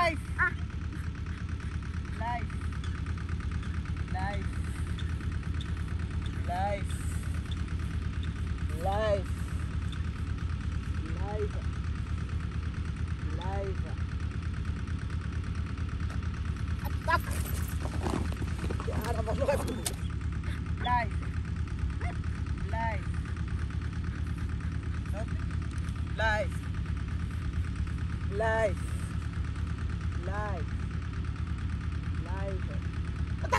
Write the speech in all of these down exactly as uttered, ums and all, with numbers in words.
Blijf. Blijf. Blijf. Blijf. Blijf. Blijven. Blijven. Tak. Ja, dat was nog even te moeilijk. Blijf. Blijf. Blijf. Blijf. Blijf. Blijven. Attack.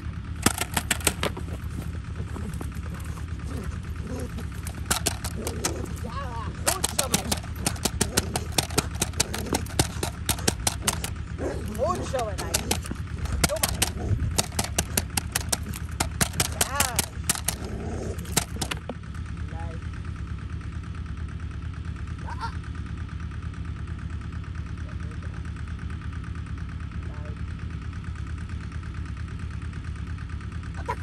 Ja, goed zo mensen. Goed zo en hij. Doe maar. Ja. Blijf. Ja. Attack!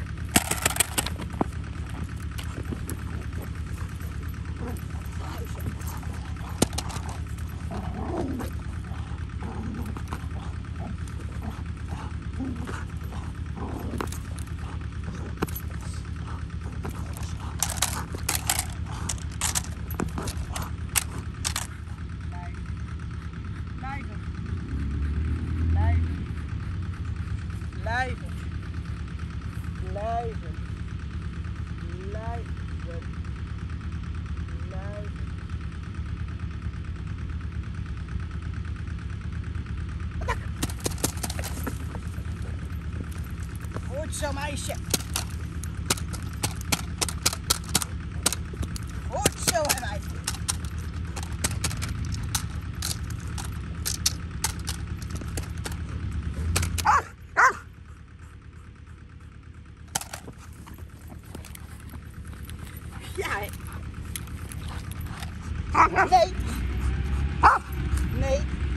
Blijven. Blijven. Blijven. Blijven. Blijven. Blijven. Attack! Goed zo meisje. Goed zo en meisje. Ja, hè. Nee. Nee.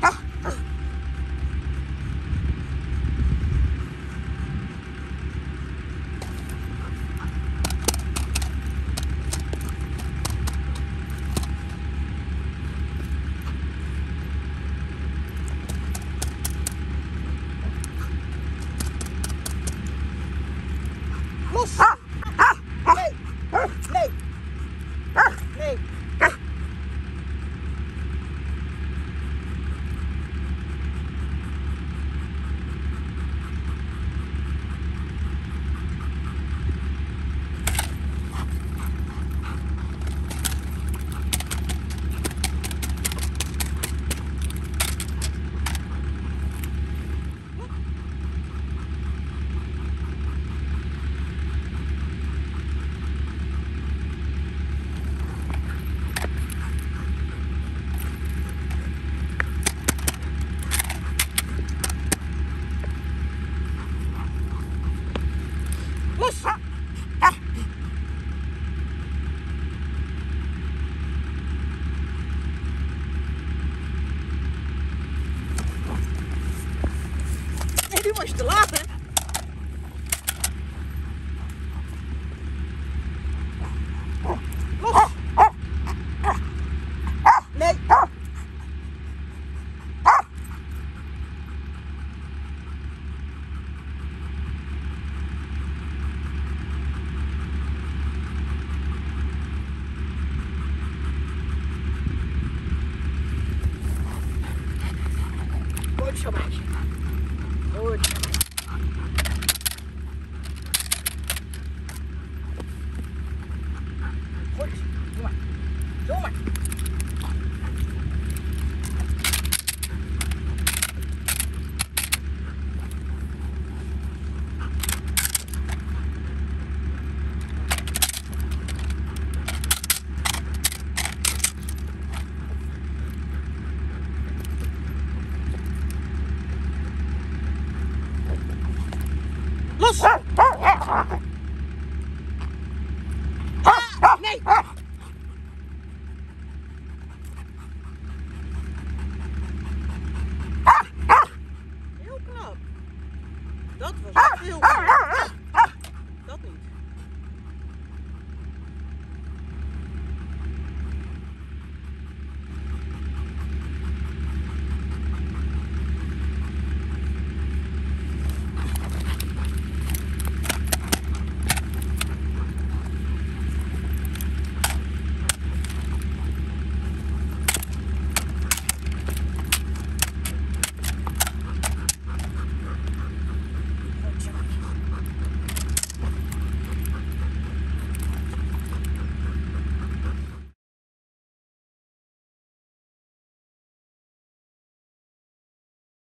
Los. Nee. Nee. Nee. Los! Nee, nu was je te laat, hè? Los! Nee! Goed zo meisje. Goed. Goed. Doe maar. Doe maar. Los! Ah, nee!